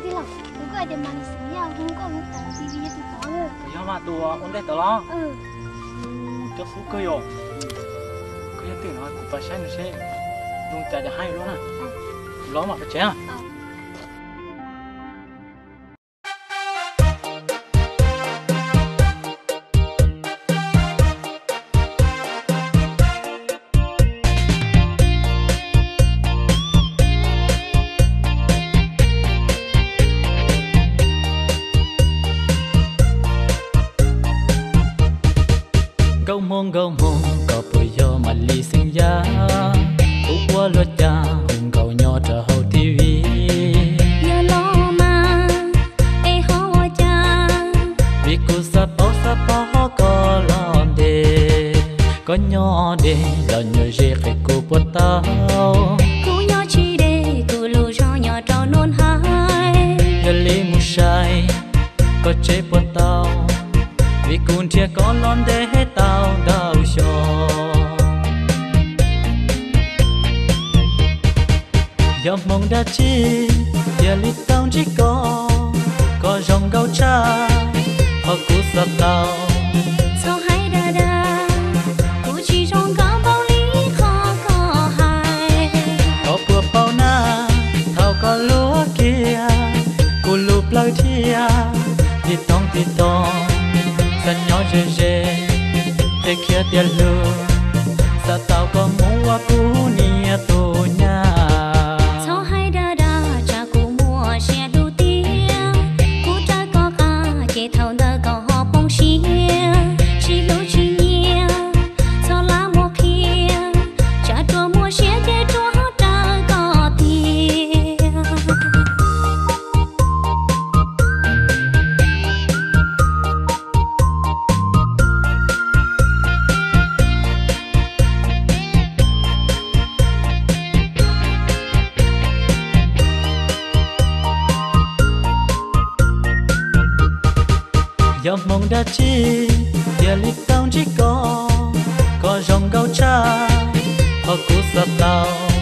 thế nào cũng gọi để mà sinh nhau không có một tờ tivi tụi có nữa bây giờ mà tụi ôn đây tao lo cho phú cơ yo cái tiếng nói của phải sai nữa xe luôn chạy cho hay luôn à lo mà phải chế à gấu mông có bơi yo mà lì sinh giá ú qua luật cha hùng gấu nhỏ trở hậu tivi giờ lo mà e ho cha vì cô sa bao có lon đề có nhỏ đề là nhờ dễ phải cô bớt tao cô nhỏ chi đề cô lù cho nhỏ trâu nôn hai giờ lì mu sai có chế bớt tao vì cuốn chia có lon để hết tao đau cho dòng mong đã chi giờ lì tao chỉ có dòng gấu cha họ cú sập tao sao hay đa cô chỉ trong cả bao lý khó có hai có bùa bao na thao có lúa kia cô lụp lời thia thì tông sân nhỏ dễ dễ để kia tiền lừa sa tao có muốn qua cú nia tổ nhà sao hay đa cha cô mua xe đầu tiên cô trai có cả chế thầu nợ có họ bông xia chỉ lối chỉ nhia sao lá mua kia cha cho mua xe để cho cha có tiền dòng mong đã chi giờ lì tao chỉ có dòng gấu cha họ cú sập tao